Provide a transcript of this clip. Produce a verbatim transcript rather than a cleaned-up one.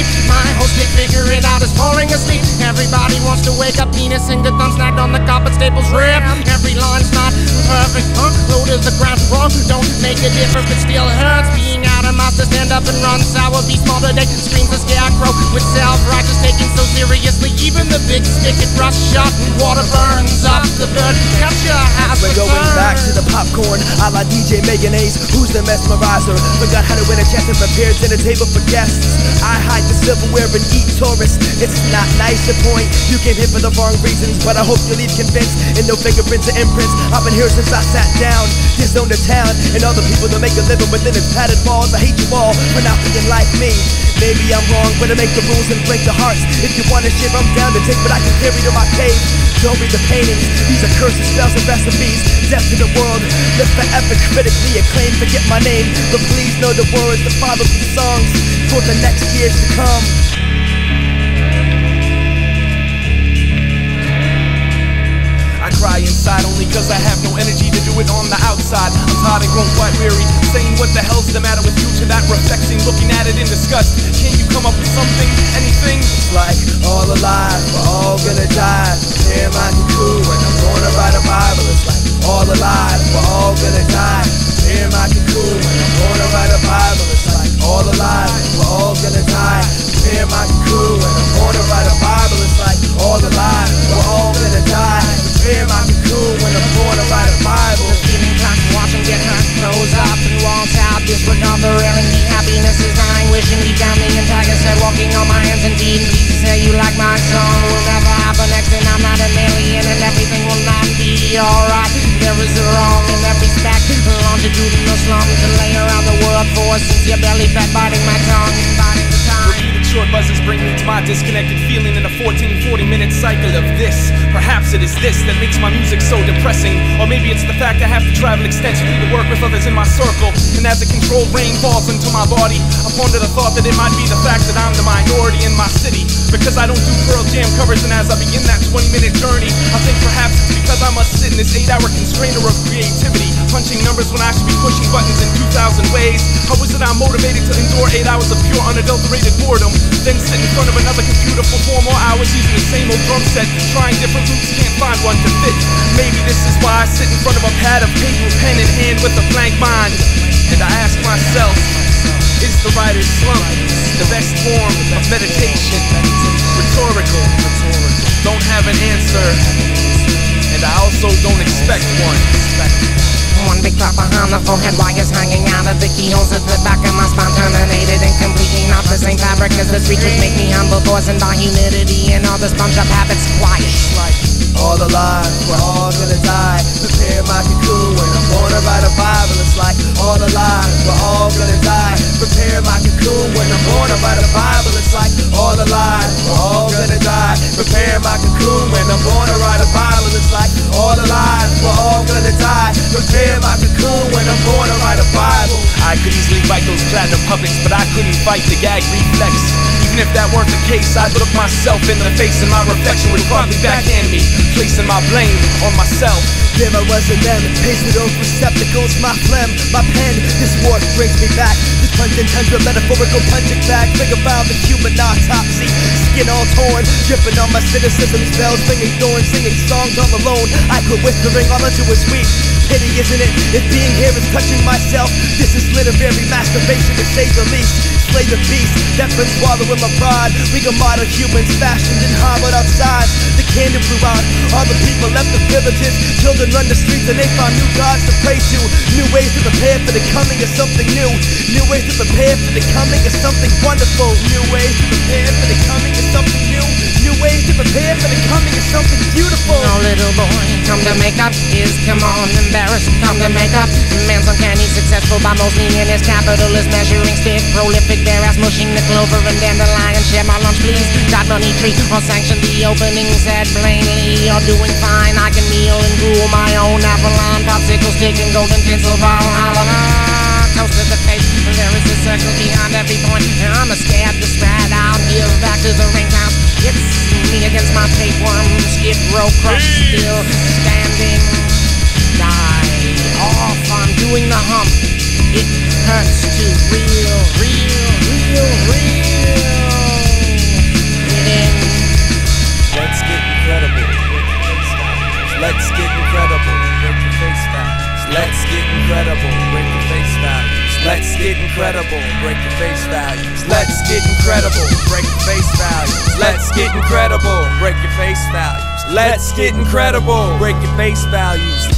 My host can't figure it out, is falling asleep. Everybody wants to wake up, penis and good thumb snagged on the carpet, staples rib. Every line's not perfect, huh? Low to the ground, wrong. Don't make a difference, but still hurts. Being out of mouse to stand up and run sour, be small today. Screams a scarecrow with self-righteous taking so seriously. Even the big stick it rush shot and water burns up the bird. Catch your house. We're going back to the popcorn, a la D J Mayonnaise. Who's the mesmerizer? Forgot how to win a chest and prepare dinner table for guests. I hide the silverware and eat tourists. It's not nice to point. You came here for the wrong reasons, but I hope you leave convinced. And no fingerprints or imprints. I've been here since I sat down. Disown the town and all the people that make a living within its padded walls. I hate you all for not being like me. Maybe I'm wrong, but I make the rules and break the hearts. If you wanna share, I'm down to take what I can carry to my cave. Don't read the paintings, these are curses, spells, and recipes. Death to the world, live forever, critically acclaimed. Forget my name, but please know the words that follow these songs for the next years to come. I cry inside only cause I have no energy to do it on the outside. I'm tired and grown quite weary, saying what the hell's the matter with you? To that reflection, looking at it in disgust. Can't you come up with something, anything? It's like all alive, we're all gonna die. Prepare my cocoon when I'm gonna write a Bible. It's like all alive, we're all gonna die. Prepare my cocoon when I'm gonna write a Bible. It's like all alive, we're all gonna die. Prepare my cocoon when I'm gonna write a Bible. It's like all alive, we're all gonna die. Prepare my cocoon when I'm gonna write a Bible. Feeling clock, watch them get hurt, close up and walls out. Disregard the reality, happiness is dying. Wishing deep down the antagonist said, walking on my hands and feet. Please say you like my song. Will never happen next, and I'm not an alien, and everything will not be alright. There is a wrong in every stack, longitudinal slums to lay around the world for. Since your belly fat, biting my tongue, biting the time. Repeated short buzzes bring me to my disconnected feeling in a fourteen, forty minute cycle of this. Perhaps it is this that makes my music so depressing. Or maybe it's the fact I have to travel extensively to work with others in my circle. And as a controlled rain falls into my body, I ponder the thought that it might be the fact that I'm the minority in my city. Because I don't do Pearl Jam covers, and as I begin that twenty minute journey, I think perhaps it's because I must sit in this eight hour constrainer of creativity, punching numbers when I should be pushing buttons in two thousand ways. How is it I'm motivated to endure eight hours of pure unadulterated boredom, then sit in front of another computer for four more hours using the same old drum set, trying different loops, can't find one to fit. Maybe this is why I sit in front of a pad of paper, pen in hand with a blank mind. And I ask myself, is the writer's slump the best form of meditation? Rhetorical, don't have an answer, and I also don't expect one. One big drop behind the forehead, wires hanging out of the keyholes at the back of my spine, terminated and completely not the same fabric as the streets, which make me humble, poisoned by humidity and all the sponge up habits. Quiet. All alive, we're all gonna die. Prepare my cocoon when I'm gonna write a Bible. It's like all alive, we're all gonna die. Prepare my cocoon when I'm gonna write a Bible. It's like all alive, we're all gonna die. Prepare my cocoon when I'm gonna write a Bible. It's like all alive, we're all gonna die. Prepare my cocoon when I'm gonna write a Bible. I could easily fight those platinum puppets, but I couldn't fight the gag reflex. Even if that weren't the case, I'd look myself in the face and my reflection would probably backhand me, placing my blame on myself. There I was in them, pasted over receptacles, my phlegm, my pen. This war brings me back. This pungent tundra, metaphorical punching bag. Bring around the human autopsy. Skin all torn, dripping on my cynicism spells, ringing thorns, singing songs all alone. I quit whispering, all I do is weep. Pity, isn't it? If being here is touching myself, this is literary masturbation to say the least. Slay the beast, death and swallowing my pride. We got modern humans fashioned and hollowed outside. The candle blew out, all the people left the villages. Children run the streets and they found new gods to pray to. New ways to prepare for the coming of something new. New ways to prepare for the coming of something wonderful. New ways to prepare for the coming of something new. New ways to prepare for the coming of something beautiful. No little boy, come to make up his, come on, embarrassed, come to make up. Man's uncanny, successful by most meaning his capitalist measuring stick, prolific, bare ass mushing the clover and dandelion. Share my lunch, please. Got money tree or sanction the opening. Said plainly, you're doing fine. I can meal and gruel my own apple line, popsicle stick and golden tinsel Valhalla. Toast to the face, there is a circle behind every point. I'm a scared to spread out, give back to the ring house. It's me against my tapeworm, skid row crush, still standing. Die off, I'm doing the hump. It hurts to real, real, real, real. in. Let's get incredible. Let's get incredible. Break your face values. Let's get incredible. Break your face values. Let's get incredible. Break your face values. Let's get incredible. Break your face values. Let's get incredible. Break your face values. Let's get incredible. Break your face values.